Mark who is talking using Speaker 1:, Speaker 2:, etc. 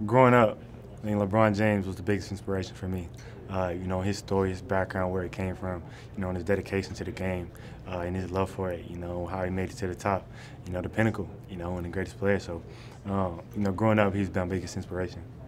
Speaker 1: Growing up, I think LeBron James was the biggest inspiration for me. His story, his background, where it came from, and his dedication to the game, and his love for it, how he made it to the top, the pinnacle, and the greatest player. So, growing up, he's been my biggest inspiration.